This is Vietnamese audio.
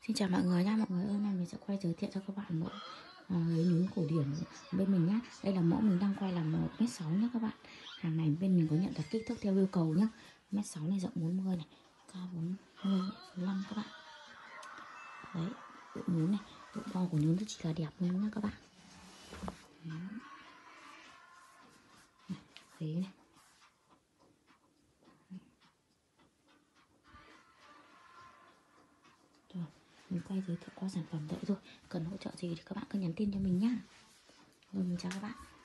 Xin chào mọi người nha. Mọi người ơi, hôm nay mình sẽ quay giới thiệu cho các bạn mẫu ghế nhún cổ điển bên mình nhá. Đây là mẫu mình đang quay là 1m6 nhá các bạn. Hàng này bên mình có nhận đặt kích thước theo yêu cầu nhá. 1m6 này, rộng 40 này, cao 40 45 các bạn. Đấy, độ nhún này, độ bo của nhún rất chỉ là đẹp luôn nhá các bạn. Ghế này. Rồi, mình quay giới thiệu qua sản phẩm vậy thôi. Cần hỗ trợ gì thì các bạn cứ nhắn tin cho mình nhá. Rồi, mình chào các bạn.